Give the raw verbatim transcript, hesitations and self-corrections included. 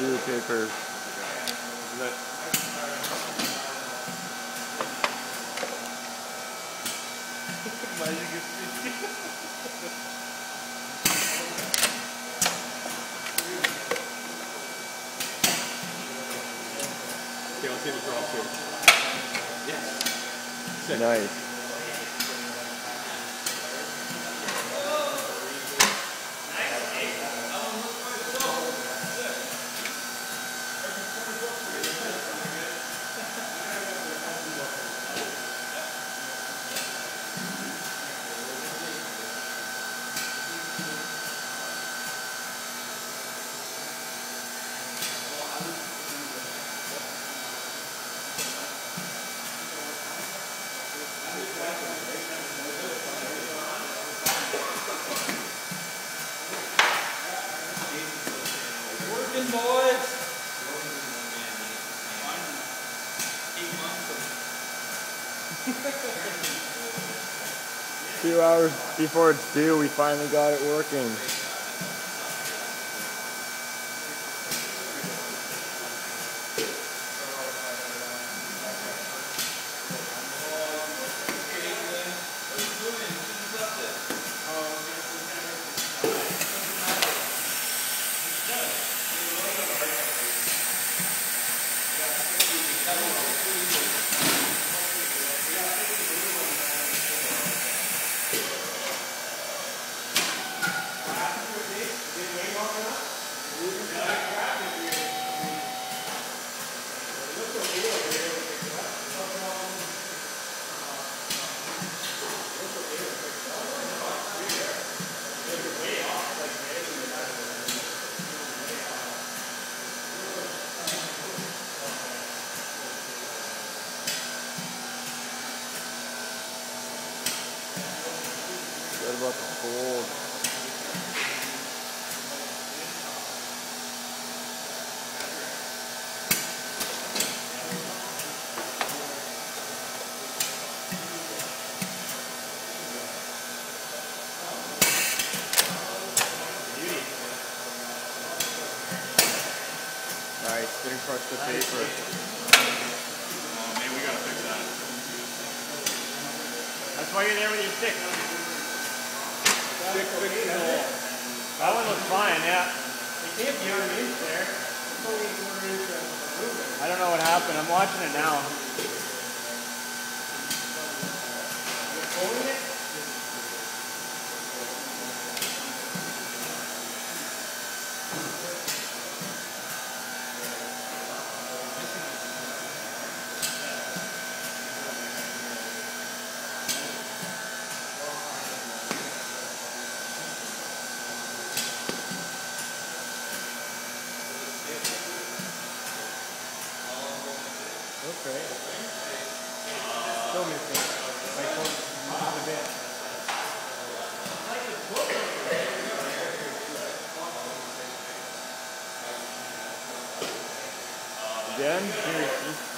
few papers. That Okay, let's see the drop too. Yes. Sick. Nice. Working, boys. Two hours before it's due, we finally got it working. What about the cold? Nice, didn't crush the paper. Oh, maybe we gotta fix that. That's why you're there with your stick. Stick fixing the wall. That one looks fine, yeah. It can't be on an inch there. It's only a quarter inch of movement. I don't know what happened. I'm watching it now. You're pulling it? Okay. Still missing. Like one on the bit. Again? Here,